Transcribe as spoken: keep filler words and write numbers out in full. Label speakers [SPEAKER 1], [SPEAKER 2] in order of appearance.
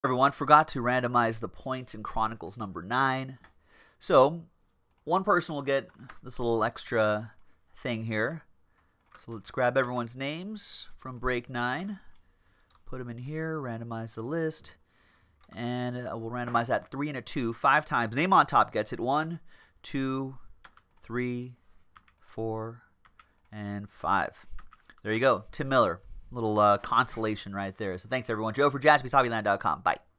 [SPEAKER 1] Everyone, forgot to randomize the points in Chronicles number nine. So one person will get this little extra thing here. So let's grab everyone's names from break nine, put them in here, randomize the list, and we'll randomize that three and a two five times. Name on top gets it. One, two, three, four, and five. There you go. Tim Miller. Little uh, consolation right there. So thanks, everyone. Joe for Jaspys Hobbyland dot com. Bye.